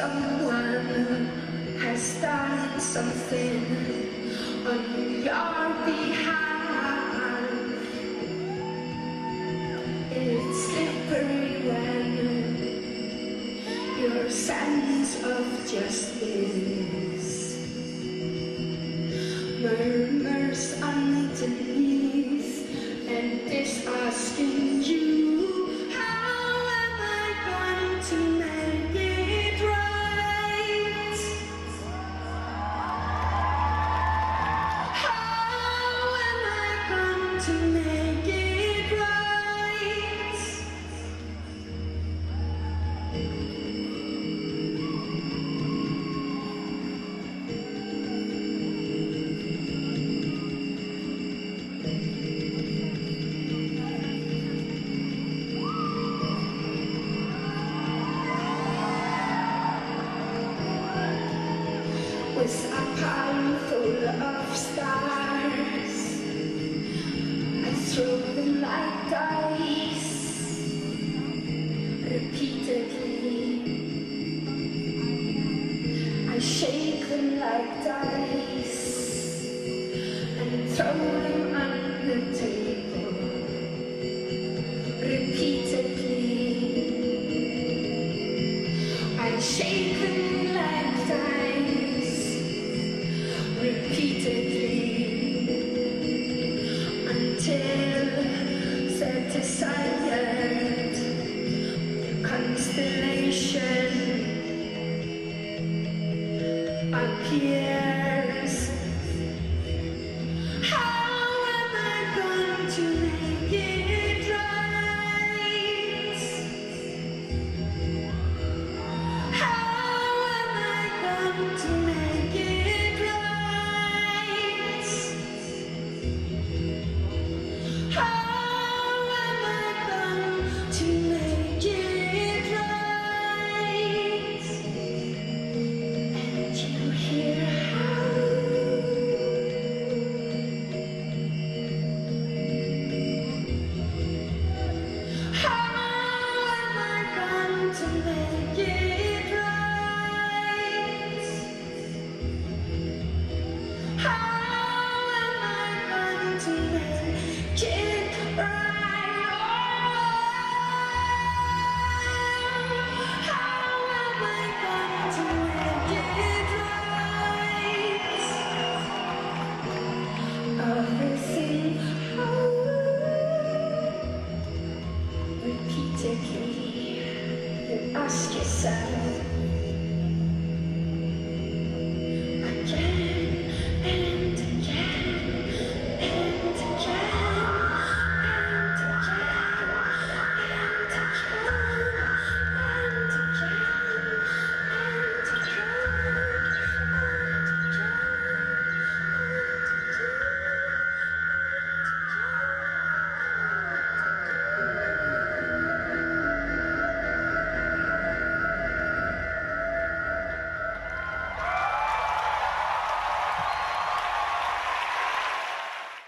someone has done something on your behalf. It's slippery when your sense of justice murmurs underneath and is asking you, how am I going to make it right? How am I going to make it right? With a palm full of stars, I throw them like dice, repeatedly. I shake them like dice and throw them on the table, repeatedly. I shake them like dice, repeatedly, until set aside constellation appears. How am I going to make it right? How am I going to make it right? How am I going to make it right? And you hear how? How am I going to make it right? How am I going to make it right? How am I going to make it right? Everything repeatedly, you ask yourself,